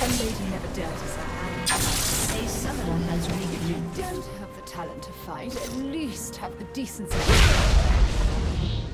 lady never dared to say A summoner has if reached. you don't have the talent to fight, at least have the decency.